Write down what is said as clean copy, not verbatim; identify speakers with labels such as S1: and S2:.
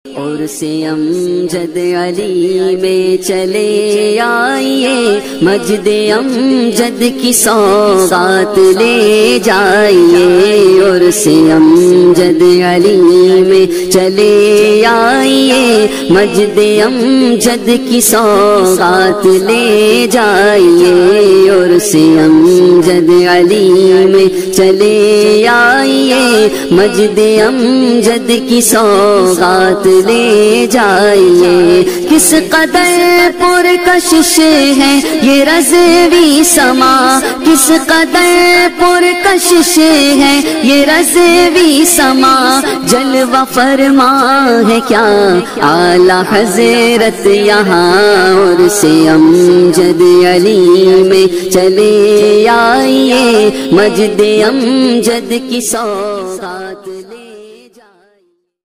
S1: और से अमजद अली में चले आइए, मजद अमजद की सौगात ले जाइए। और से अमजद अली में चले आइए, मजद अमजद की सौगात ले जाइए। और से अमजद अली में चले आइए, मजद अमजद की सौगात ले जाइए। किस कदर पुरकशिश है ये रज़वी समा, किस कदर पुरकशिश है ये रज़वी समा। जलवा फरमा है क्या आला हज़रत यहाँ। और से अमजद अली में चले आइए, मजद अमजद की सौगात